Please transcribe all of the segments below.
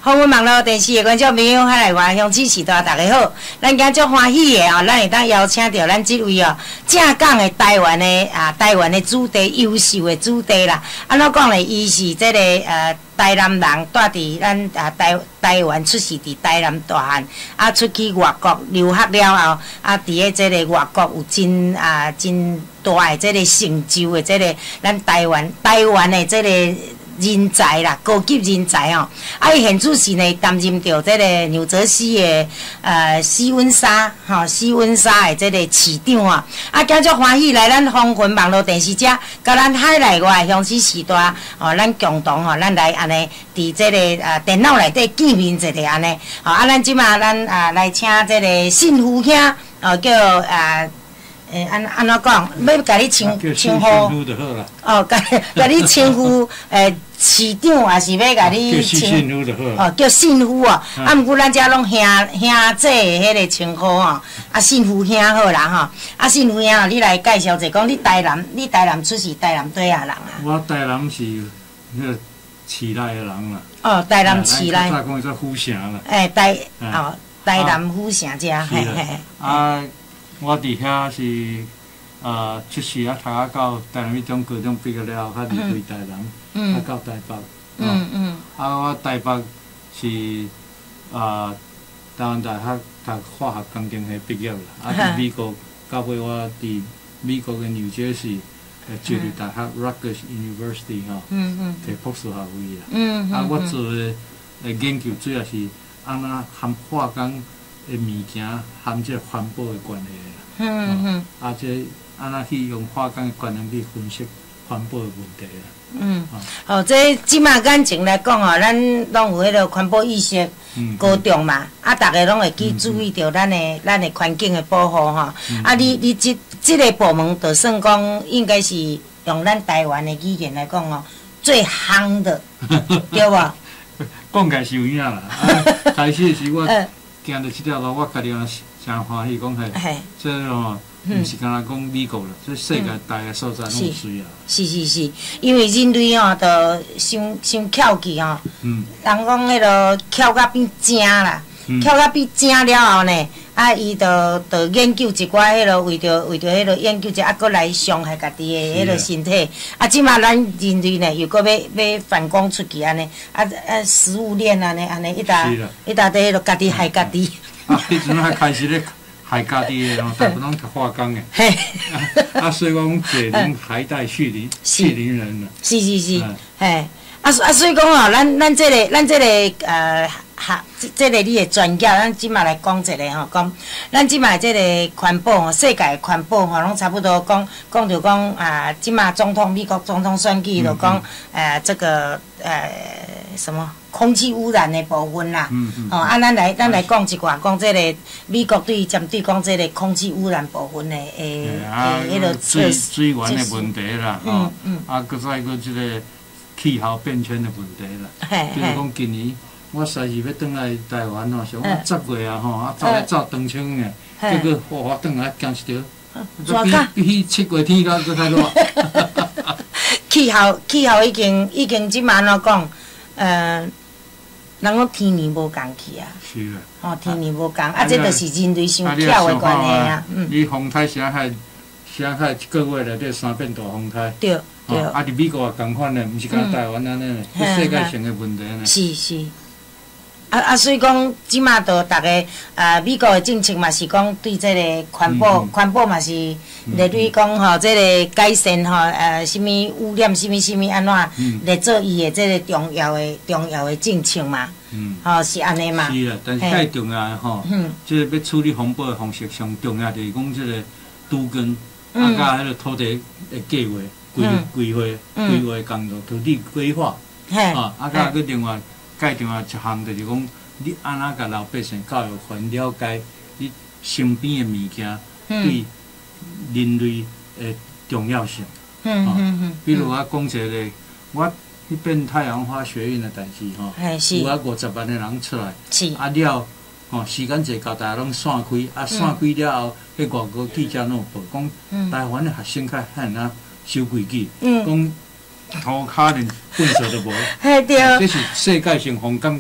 访问网络电视的观众朋友，海内外乡亲时代，大家好！咱今足欢喜的哦，咱会当邀请到咱这位哦，正港的台湾的子弟，优秀的子弟啦。安怎讲呢？伊是这个台南人，住伫咱台湾出世伫台南大汉，出去外国留学了后，伫个这个外国有真大的这个成就的这个咱台湾的这个。人才啦，高级人才哦！伊现主是呢，担任着这个纽泽西的西温莎西温莎的这个市长哦。今足欢喜来咱访问网络电视遮，甲咱海内外乡亲时代哦，咱共同哦，咱来安尼伫这个电脑内底见面一下安尼。咱即马来请这个信夫兄叫安怎讲？要甲你称呼哦，甲你称呼市长，还是要甲你称叫信夫哦。毋过咱遮拢兄姐的迄个称呼哦。信夫兄好啦吼。信夫兄，你来介绍者，讲你台南出世，台南底下人啊？ 我台南是迄个市内的人啦。 哦，台南市内。 早讲做府城啦。 台南府城遮，嘿嘿。 我伫遐是出世读到台南一中高中毕业了后，离开台南，到台北。我台北是台湾大学读化学工程系毕业啦。伫美国到尾我伫美国嘅纽约市州立大学 Rutgers University 摕博士学位啦。我做嘅研究主要是安怎含化工的物件含这环保的关系啦。这安怎去用化工的观念去分析环保的问题啦。 这即马感情来讲哦，咱拢有迄个环保意识高重嘛，大家拢会去注意到咱的环境的保护吼。你这个部门就算讲，应该是用咱台湾的语言来讲哦，最夯的，对无？ 讲起来是有影啦。开始时我行到这条路，我家己真欢喜，讲系这吼，毋是干那讲美国啦，这世界大个所在拢有需要。是， 因为人类吼，着伤巧气吼。人讲迄落巧甲变精啦，巧甲变精了后呢，伊着研究一寡迄落，为着迄落研究者，搁来伤害家己的迄落身体。即马咱人类呢，又搁要反攻出去安尼，食物链安尼一大堆迄落家己害家己。 迄阵还开始咧害家己的大部分拢读化工的。所以讲解铃还待续林人啦。是， 嘿。所以讲哦，咱这个这个你的专业，咱即马来讲一下吼，讲咱即马这个环保吼，世界的环保吼，拢差不多讲着讲即马美国总统选举就讲这个什么空气污染的部分啦。咱来讲一寡，讲这个美国针对讲这个空气污染部分的迄个水源的问题啦，搁再搁这个气候变迁的问题啦。比如讲今年。我3月要转来台湾哦，想10月走长春的，结果我转来惊一条，比7月天搁较热。 气候已经即马怎讲？人讲天年无共去啊。 是啦。 天年无共，这就是人类伤巧的关系啊。 你风台啥海一个月内底3变大风台。对。伫美国也共款的，毋是讲台湾安尼的，世界性的问题呢。 是。所以讲，即马着大家美国的政策嘛是讲对这个环保嘛是来对讲吼，这个改善吼什么污染什么安怎来做伊的这个重要的政策嘛。是安尼嘛。 是啦，但是最重要的吼，这个要处理环保的方式上重要就是讲这个都跟甲迄个土地的计划、规划工作、土地规划，甲佮另外。介重要一项就是讲，你安怎甲老百姓教育还了解你身边的物件对人类的重要性。比如我讲一个，我迄边太阳花学院的代志吼，有50万的人出来，了时间一到，大家拢散开，散开了后，迄外国记者拢有报讲，台湾的学生较汉啊守规矩，讲涂骹连粪扫都无，这是世界性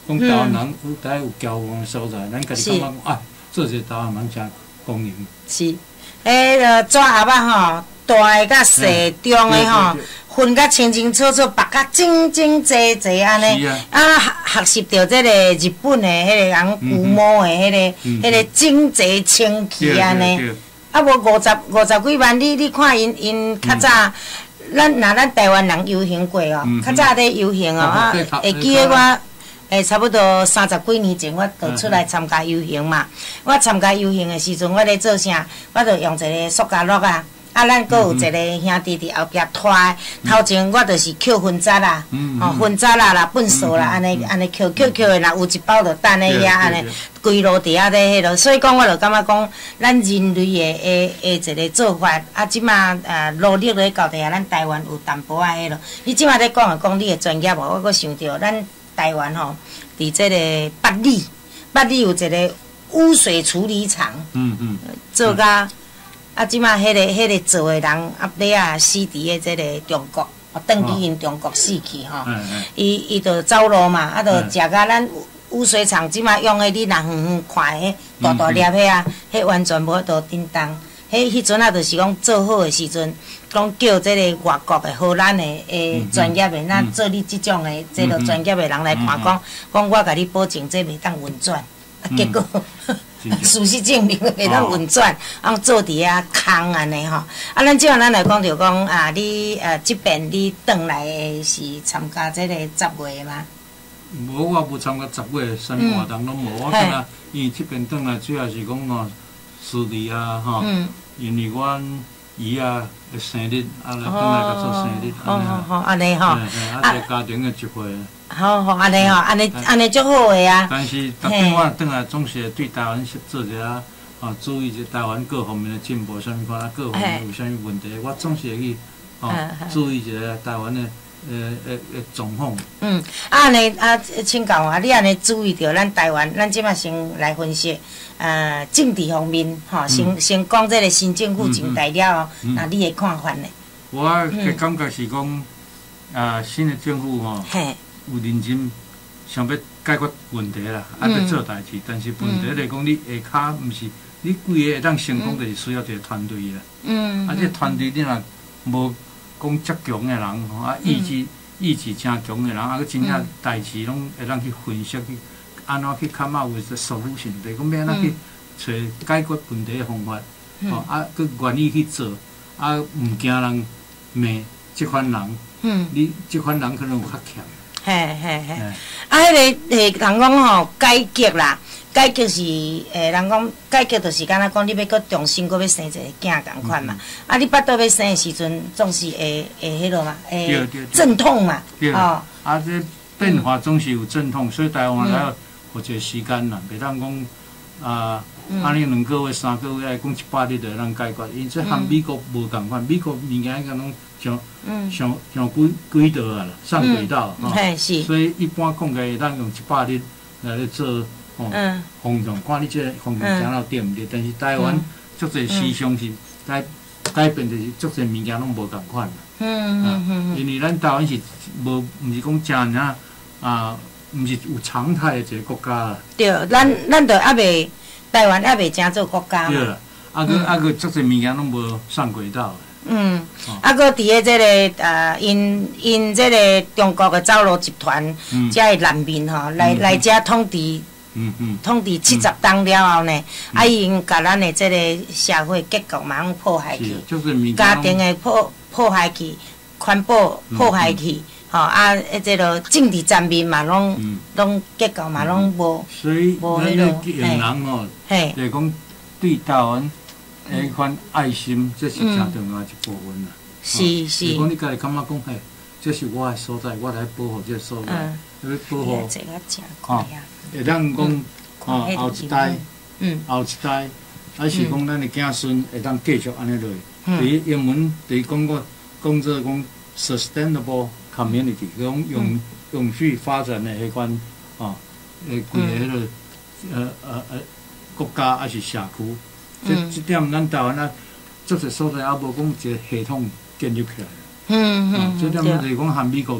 讲台湾人有台有骄傲的所在，咱家己感觉讲啊，做一个台湾人真光荣。 是，纸盒仔吼，大个甲细中的吼，分甲清清楚楚，白甲整整齐齐安尼。学习到这个日本的迄个人古模的迄个整齐清气安尼。啊，无五十几万，你看因较早，咱台湾人游行过哦，较早咧游行哦，会记得我差不多30几年前，我就出来参加游行嘛。我参加游行的时阵，我咧做啥？我就用一个塑胶袋啊。咱阁有一个兄弟伫后壁拖，头前我就是捡分杂啦，分杂啦、粪扫啦，安尼捡的啦，有一包就等咧遐安尼，规路伫遐咧迄落，所以讲我就感觉讲，咱人类的一个做法，即马努力咧到底下，咱台湾有淡薄仔迄落。你即马咧讲你的专业无？我阁想到咱台湾吼，伫即个八里有一个污水处理厂，做甲。即马迄个做诶人，尾仔死伫即个中国，转去因中国死去吼。伊就走路嘛，就食甲咱污水厂即马用诶，你若远看迄大粒迄啊，迄完全无法度叮当。迄阵啊，就是讲做好诶时阵，讲叫即个外国诶、荷兰诶专业诶，咱做你即种诶，即个专业诶人来看，讲我甲你保证，这袂当运转。结果事实证明袂当运转，做伫遐空安尼吼。咱即下咱来讲着讲你即边你转来是参加即个10月吗？ 无，我无参加10月生活动拢无。我看啊，因为即边转来主要是讲吼，事例啊吼，因为阮姨啊的生日，来转来甲做生日， 安尼吼， 一个家庭的聚会。 好，安尼吼，安尼足好诶啊！ 但是，我转来总是对台湾做一下，注意一台湾各方面的进步，啥物款，各方面有啥物问题，我总是会去注意一下台湾的状况。安尼请教我，你安尼注意到咱台湾，咱即马先来分析，政治方面，先讲这个新政府进台了后，那你的看法呢？ 我嘅感觉是讲，新的政府吼。有认真想要解决问题啦，要做代志，但是问题来讲，你下骹毋是你规个会当成功，就是需要一个团队啦。这团队你若无讲遮强的人吼，意志真强的人，佮真正代志拢会当去分析去，安怎去come up with the solution，就是讲要安怎去找解决问题的方法，佮愿意去做，毋惊人骂即款人，你即款人可能有较强。 迄个人讲吼改革啦，改革是人讲改革就是敢若讲你要搁重新搁要生一个囝共款嘛。你巴肚要生的时阵，总是会迄落嘛，阵痛嘛。 这变化总是有阵痛，所以台湾来有一个时间啦，袂当讲安尼2个月、3个月，讲100日就能解决。因这和美国无共款，美国物件个拢上轨道啊啦，上轨道所以一般讲起咱用100日来咧做方向，看你这个方向行到对毋对。但是台湾足侪思想是改变，就是足侪物件拢无共款啦。因为咱台湾是毋是讲真正毋是有常态的一个国家啦。 对，咱就还袂。台湾还袂正做国家嘛？ 对啦，佮足侪物件拢无上轨道。 佮伫个即个因即个中国的走路集团，遮的难民吼，来遮统治70当了后呢，因甲咱的即个社会结构嘛拢破坏去，家庭的破坏去，环保破坏去。即个政治层面嘛，拢结构嘛，拢无。 所以，咱个用人吼，就是讲对台湾迄款爱心，这是真重要一部分啦。 是。 是讲你家己感觉讲，这是我的所在，我来保护这个所在，要保护。会当讲，后一代，还是讲咱的子孙会当继续安尼落去。伫英文伫讲做讲 sustainable community， 讲永续发展的迄款规个迄个国家还是社区，这点咱台湾足侪所在也无讲一个系统建立起来。这点就是讲和美国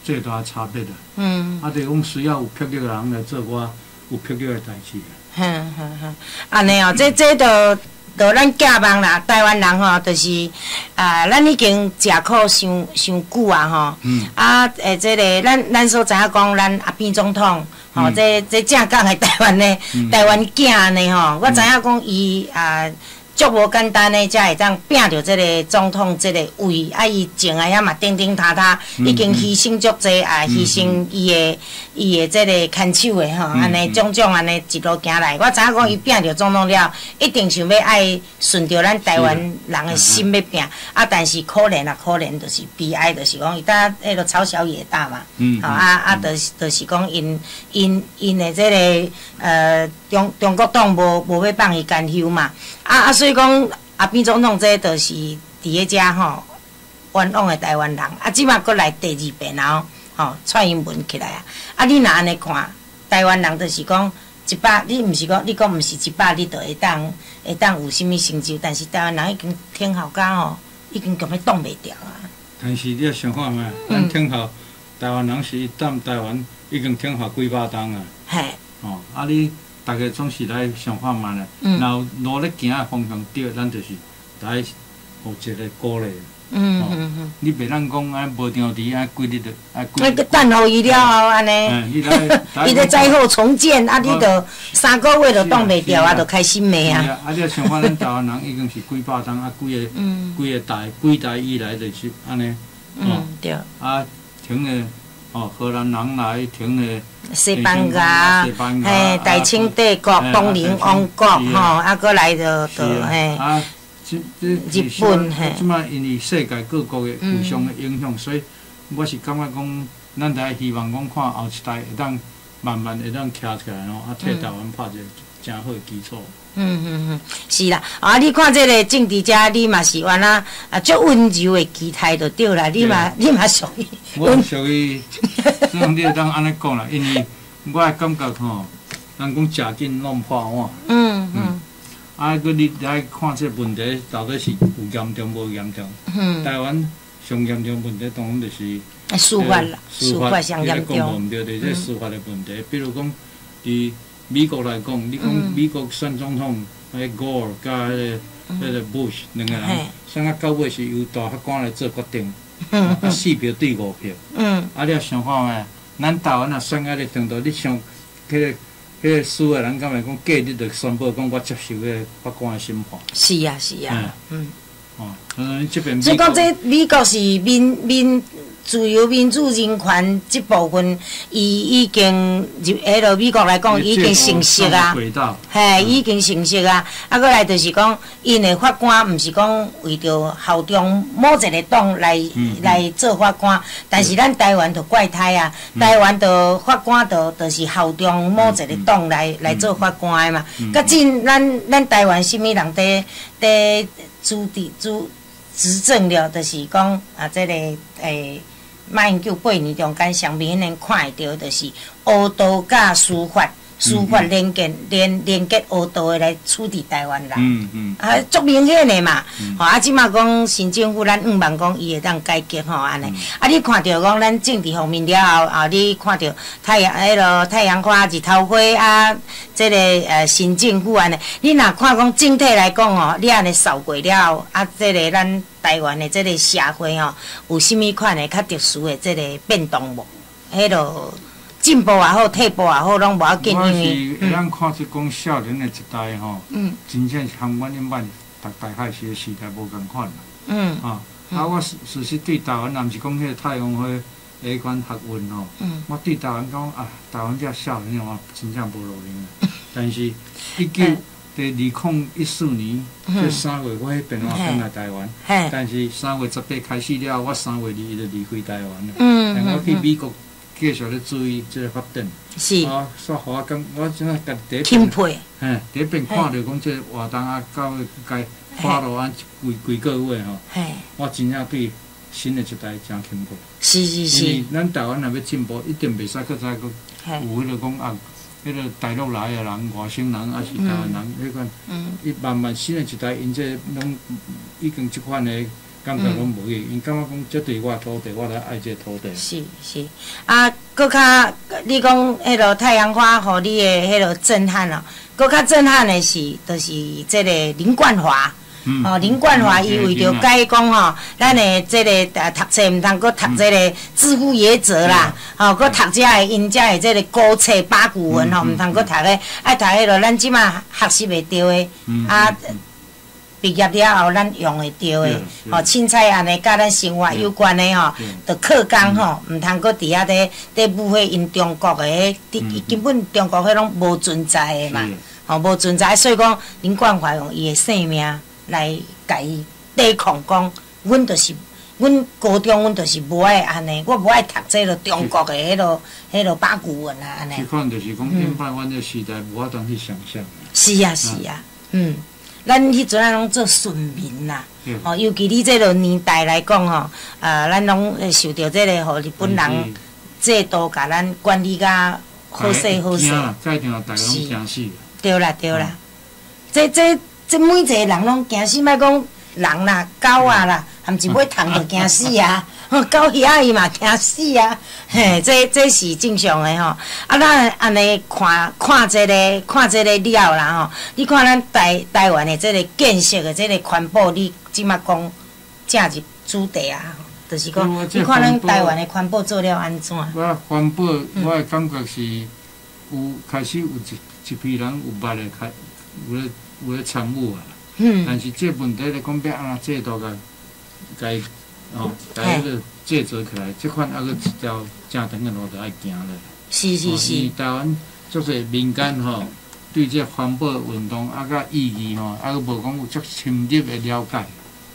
最大差别啦。啊，就是讲需要有魄力的人来做我有魄力的代志啊。 安尼哦，这就咱寄望啦，台湾人吼，就是咱已经食苦伤久啊吼。这个咱所知影讲，咱阿扁总统吼，这正港的台湾的台湾囝呢吼，我知影讲伊足无简单的，才会当拼着这个总统这个位。伊前个遐嘛叮叮塔塔，已经牺牲足济牺牲伊的这个牵手的吼，安尼种种安尼一路行来。我知影讲伊拼着总统了，一定想要爱顺着咱台湾人的心要拼。但是可怜就是悲哀，就是讲伊搭迄个朝小野大嘛，就是讲因的这个中国党无要放伊干休嘛。所以讲阿扁总统这就是伫咧遮吼冤枉的台湾人，即马搁来第二遍然后串英文起来你若安尼看，台湾人就是讲100，你毋是讲你讲毋是100，你就会当有啥物成就，但是台湾人已经挺好甲已经根本挡袂掉啊。 但是你要想看觅，咱挺好，台湾人是踮台湾已经挺好几百冬啊。 嘿。 你。大家总是来想看嘛咧，然后努力行的方向对，咱就是来互一个鼓励。你袂当讲无张持几日就等候伊了后安尼，伊咧灾后重建，你着3个月就挡袂掉就开心的啊。 你要想看咱台湾人已经是几百冬几代以来就是安尼。 对。 停咧。荷兰人来停咧， 西班牙，大清帝国、东宁王国，搁来就嘿，日本嘿。 即摆因为世界各国的互相的影响，所以我是感觉讲，咱在希望讲看后一代会当慢慢会当徛起来替台湾拍一个真好的基础。 是啦，你看这个政治家，你嘛是原足温柔的期待就对啦，你嘛属于。 我属于，你会当安尼讲啦，因为我的感觉吼，人讲食紧弄破碗。你来看这问题到底是有严重无严重？台湾上严重问题当然就是司法啦，司法上严重。 讲无对，就是这司法的问题，比如讲伫。美国来讲，你讲美国选总统，Gore 甲迄个 Bush 两个人，选到尾是由大法官来做决定，4票对5票。你要想看觅，咱台湾选到咧程度，你想，迄个输的人敢会讲，隔日就宣布讲我接受迄个法官的审判。 是啊。 这边。 所以讲，这美国是自由民主人权这部分，伊已经就美国来讲，已经成熟啊，已经成熟啊。搁来就是讲，因的法官毋是讲为着效忠某一个党来做法官，但是咱台湾就怪胎啊，台湾的法官就是效忠某一个党来做法官的嘛。甲真咱台湾什么人伫执政了，就是讲这个马英九8年中间上明显看会到，就是黑道甲司法连结黑道的来处理台湾人。足明显的嘛。即马讲新政府，咱希望讲伊会当改革安尼。你看到讲咱政治方面了后，你看到太阳花、日头花这个新政府安尼，你若看讲整体来讲你安尼扫过了后，这个咱台湾的这个社会有甚物款的较特殊的这个变动无？迄落进步也好，退步也好，拢无要紧。 我是咱看出讲少年的一代真正是和阮因捌读大海时的时代无共款啦。我事实对台湾，毋是讲迄个太阳花下馆学运我对台湾讲台湾这少年真正无路用。但是2014年这3月，我迄边返来台湾，但是3月18开始了，我3月2就离开台湾了。但我去美国继续咧注意这个发展。 是。 所以我讲，我真啊，第钦佩。 第一遍看到讲这活动到该花落几个月我真正对新的一代真钦佩。 是。 因为咱台湾若要进步，一定袂使再有迄个讲迄个大陆来的人、外省人，还是台湾人，迄款，伊慢慢新的一代，因这拢已经即款的感觉拢无去，因感觉讲这对我土地，我来爱这土地。 是是，啊，搁较你讲迄落太阳花，互你的迄落震撼哦，搁较震撼的是，就是这个林冠华。林冠华伊为着改讲吼，咱的这个读册毋通搁读这个知乎野者啦，搁读遮的因遮的这个古册八股文吼，毋通搁读的，爱读迄落咱即马学习会着的，啊，毕业了后咱用会着的，凊彩安尼甲咱生活有关的吼，着课纲吼，毋通搁伫遐伫舞迄因中国的迄，根本中国迄拢无存在的嘛，无存在，所以讲林冠华用伊的性命。来甲伊抵抗讲，阮高中阮就是无爱安尼，我无爱读这个中国的迄落八股文啊安尼。 即款就是讲，因摆阮这时代无法通去想象。 是啊是啊，咱迄阵啊拢做顺民啦，尤其你这个年代来讲吼，咱拢受到这个互日本人制度甲咱管理甲好势好势。 改定大家拢惊死。 对啦对啦，这每一个人拢惊死，莫讲人啦、狗啊啦，含一尾虫就惊死啊！狗遐伊嘛惊死啊！嘿，这是正常的吼。啊，咱安尼看这个了啦吼，你看咱台湾的这个建设的这个环保，你即马讲正是主题啊，就是讲，你看咱台湾的环保做了安怎？ 我环保，我的感觉是有开始有一批人有捌来开，有咧参与啊，但是这问题咧讲要安怎制度甲迄个制作起来，这款还佫一条正长的路着爱行咧。 是是是。 台湾足侪民间吼，对这环保运动甲意义吼，佫无讲有足深入的了解。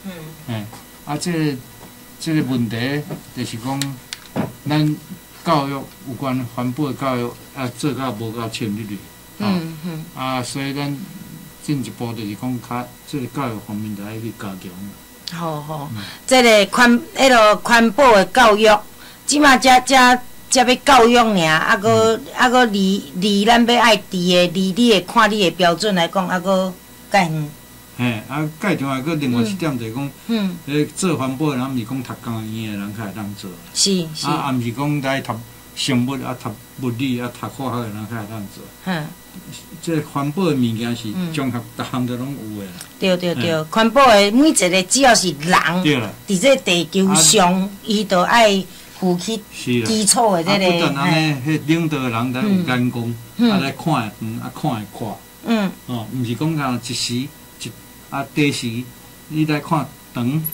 这个问题就是讲，咱教育有关环保的教育做到无够深入去。所以咱。进一步就是讲，这个教育方面就爱去加强。 好，这个环保的教育，即马才要教育尔，佫离咱要爱治的，离你的看你的标准来讲，佫介远。 介长佫另外一点就是讲，做环保的人，毋是讲读工院的人才会当做。 是。 也毋是讲来读生物读物理读化学的人才会当做。这环保的物件是综合，逐项都拢有的。 对，环保的每一个只要是人，伫这地球上，伊都爱负起基础的这个。 不但安尼，迄领导的人来有眼光，来看会远，看会阔。毋是讲讲一时第时，你来看长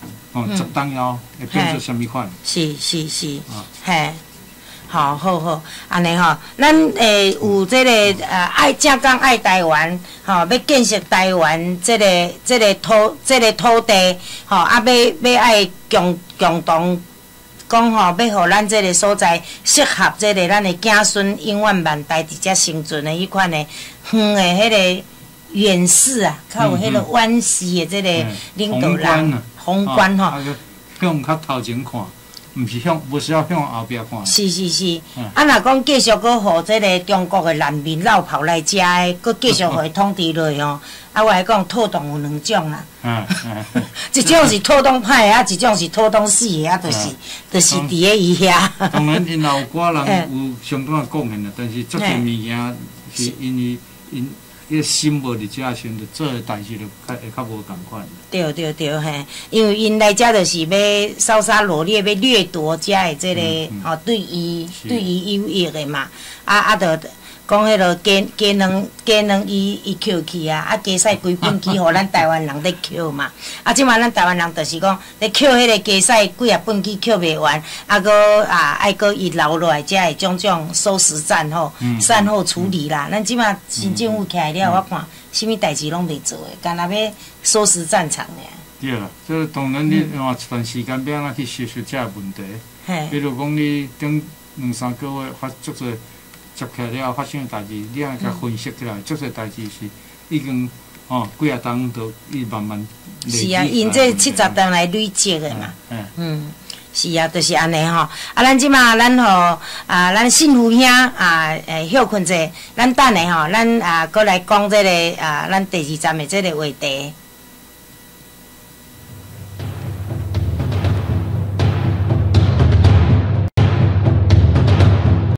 ，10当后会变出什么款？ 是，嘿。好，安尼吼，咱有这个爱正港爱台湾，要建设台湾这个土地，要爱共同讲要互咱这个所在适合这个咱的子孙永远万代伫遮生存的迄款的远的迄个远视啊，较有迄个远视的这个领导人宏观吼， 向较头前看。不是要向后壁看。 是，若讲继续搁互这个中国的难民绕跑来遮的，搁继续互伊统治落去吼。我来讲，拖动有2种啦。一种是拖动派的，一种是拖动死的，就是伫咧伊遐。 当然，因也有寡人有相当的贡献啦，但是足侪物件是因为伊心无伫遮时阵，做诶代志就会较无共款。 对嘿，因为因来遮就是要烧杀掳掠，要掠夺遮的这个对伊有益的嘛。着讲迄落鸡卵伊捡去啊，鸡屎规本去，互咱台湾人咧捡嘛。即马咱台湾人就是讲咧捡迄个鸡屎几啊本去捡袂完，爱搁伊留落来，才会种收拾站吼，善后处理啦。咱即马新政府起来了，我看啥物代志拢袂做的，干那要收拾战场尔。 对啦，这当然你换一段时间要安怎去解决这问题。比如讲你顶2-3个月发足侪。接起来了发生的代志，你爱甲分析起来，足侪代志是已经几啊档都伊慢慢累积。是啊，因这70档来累积的嘛。是啊，就是安尼吼。咱即马咱幸福兄休困者，咱等下吼，咱搁来讲这个咱第2站的这个话题。